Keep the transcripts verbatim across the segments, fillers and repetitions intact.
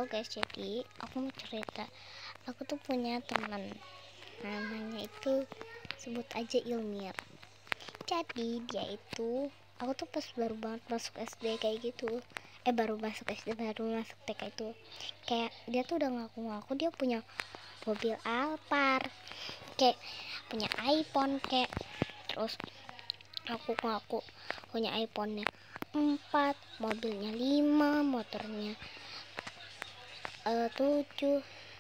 Halo guys, jadi aku mau cerita. Aku tuh punya teman, namanya itu sebut aja Ilmir. Jadi dia itu, aku tuh pas baru banget masuk S D kayak gitu. Eh baru masuk S D, baru masuk T K itu. Kayak dia tuh udah ngaku-ngaku dia punya mobil Alphard, kayak punya iPhone, kayak terus aku ngaku punya iPhone-nya empat, mobilnya lima, motornya Uh, tujuh.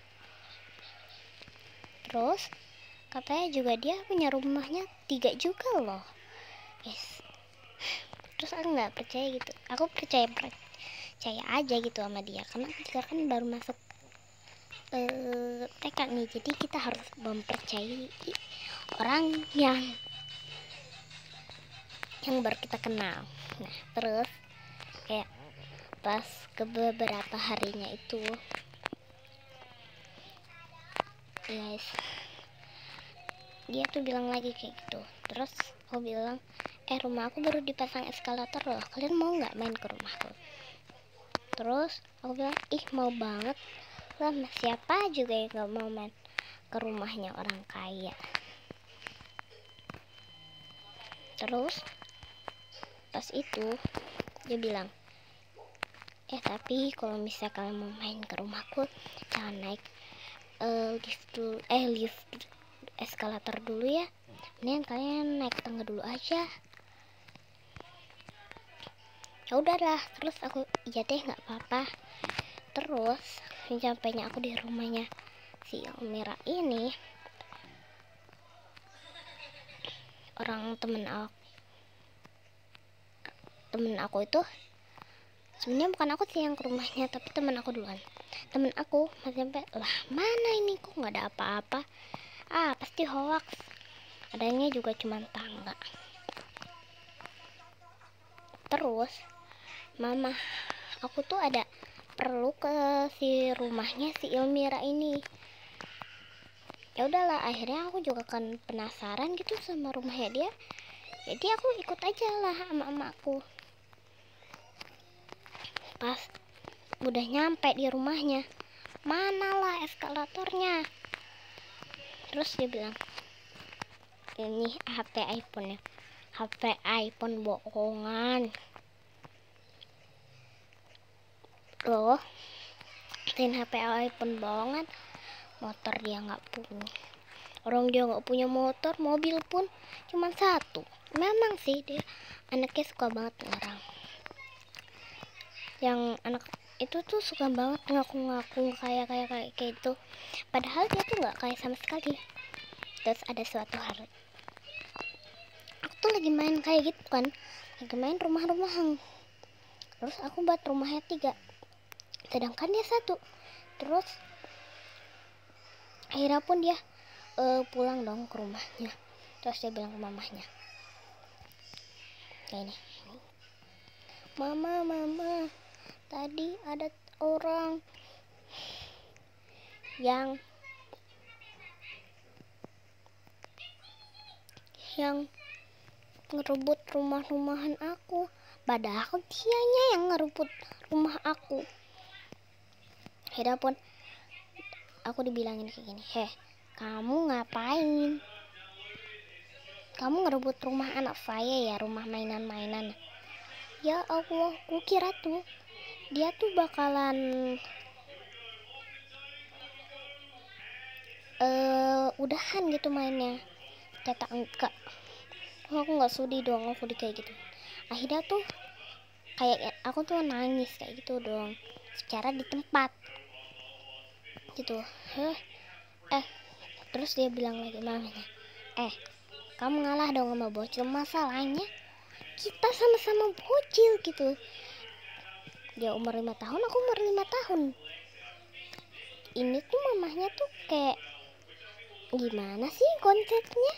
Terus katanya juga dia punya rumahnya tiga juga loh, yes. Terus aku nggak percaya gitu, aku percaya percaya aja gitu sama dia, karena kita kan baru masuk uh, T K nih, jadi kita harus mempercayai orang yang yang baru kita kenal. Nah terus kayak pas ke beberapa harinya itu, guys, dia tuh bilang lagi kayak gitu. Terus aku bilang, eh rumah aku baru dipasang eskalator loh, kalian mau nggak main ke rumahku? Terus aku bilang, ih mau banget lah, siapa juga yang nggak mau main ke rumahnya orang kaya. Terus pas itu dia bilang, eh tapi kalau misalnya kalian mau main ke rumahku, jangan naik uh, lift dulu, eh lift eskalator dulu ya, mendingan kalian naik tangga dulu aja. Ya udahlah, terus aku iya deh nggak apa-apa. Terus sampainya aku di rumahnya si Elmira ini, orang temen aku temen aku itu sebenarnya bukan aku sih yang ke rumahnya, tapi temen aku duluan. Temen aku masih sampai, lah mana ini kok nggak ada apa-apa, ah pasti hoax, adanya juga cuma tangga. Terus mama aku tuh ada perlu ke si rumahnya si Ilmira ini. Ya udahlah, akhirnya aku juga kan penasaran gitu sama rumahnya dia, jadi aku ikut aja lah sama emakku. Pas udah nyampe di rumahnya, manalah eskalatornya. Terus dia bilang, ini H P iPhone-nya, H P iPhone bohongan loh, tin H P iPhone bohongan, motor dia nggak punya. Orang dia nggak punya motor, mobil pun cuma satu. Memang sih dia anaknya suka banget orang. Yang anak itu tuh suka banget ngaku-ngaku kayak kayak kayak kayak itu. Padahal dia tuh nggak kayak sama sekali. Terus ada suatu hari, aku tuh lagi main kayak gitu kan, lagi main rumah-rumahan. Terus aku buat rumahnya tiga, sedangkan dia satu. Terus akhirnya pun dia uh, pulang dong ke rumahnya. Terus dia bilang ke mamahnya kayak ini, mama mama tadi ada orang yang yang ngerebut rumah-rumahan aku, padahal dianya yang ngerebut rumah aku. Akhirnya pun aku dibilangin kayak gini, heh kamu ngapain, kamu ngerebut rumah anak saya ya, rumah mainan-mainan. Ya Allah, aku kira tuh dia tuh bakalan uh, udahan gitu mainnya, kata enggak. Aku nggak sudi dong aku di kayak gitu. Akhirnya tuh kayak aku tuh nangis kayak gitu dong, secara di tempat gitu. Heh, eh terus dia bilang lagi mamanya, eh kamu ngalah dong sama bocil, masalahnya kita sama-sama bocil gitu. Dia umur lima tahun, aku umur lima tahun. Ini tuh mamahnya tuh kayak gimana sih konsepnya.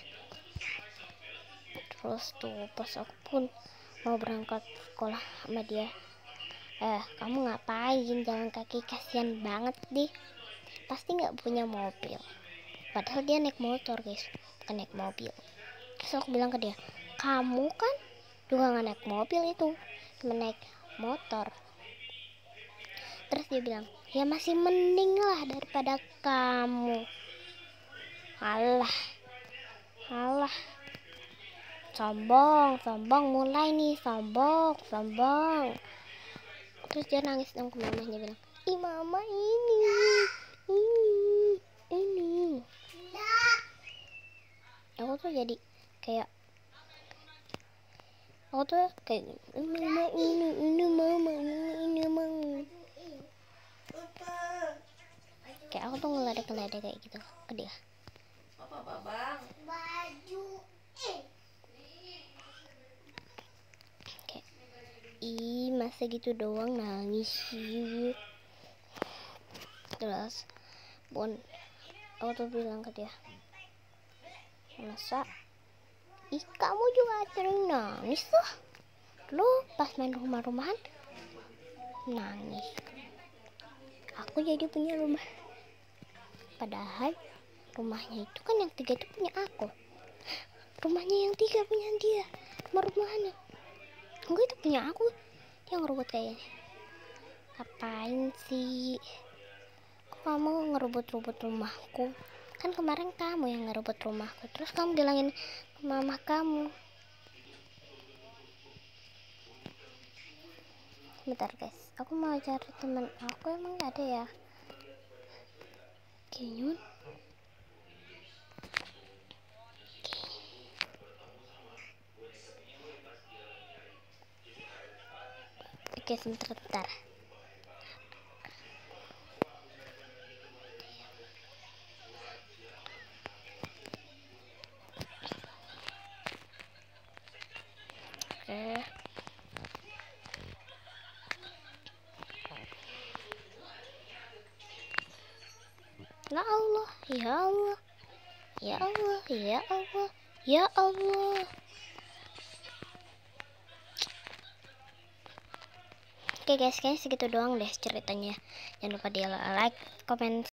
Terus tuh pas aku pun mau berangkat sekolah sama dia, eh kamu ngapain jalan kaki, kasihan banget deh, pasti nggak punya mobil. Padahal dia naik motor guys, bukan naik mobil. Terus aku bilang ke dia, kamu kan juga nggak naik mobil, itu cuma naik motor. Terus dia bilang, ya masih mending lah daripada kamu. Alah, alah, sombong, sombong mulai nih, sombong, sombong. Terus dia nangis dong ke mamanya, bilang, ih mama ini, ini, ini. Aku tuh jadi kayak, aku tuh kayak, mama ini, ini mama, ini, ini mama. Kayak aku tuh ngeledek-ngeledek kayak gitu ke dia. Apa babang? Baju. Kayak, ih masa gitu doang nangis sih. Terus Bon, aku tuh bilang ke dia, masa ih kamu juga sering nangis tuh. Lu pas main rumah-rumahan nangis. Aku jadi punya rumah, padahal rumahnya itu kan yang tiga itu punya aku, rumahnya yang tiga punya dia, rumah-rumahannya enggak itu punya aku. Dia ngerebut kayaknya. Ngapain sih? Kok kamu ngerebut-rebut rumahku? Kan kemarin kamu yang ngerebut rumahku, terus kamu bilangin ke mama kamu. Bentar guys, aku mau cari teman aku, emang gak ada ya? Kenyun. Oke, sebentar-bentar. Oke. Ya Allah, ya Allah, ya Allah, ya Allah, ya Allah. Oke guys, kayaknya segitu doang deh ceritanya. Jangan lupa di like, comment,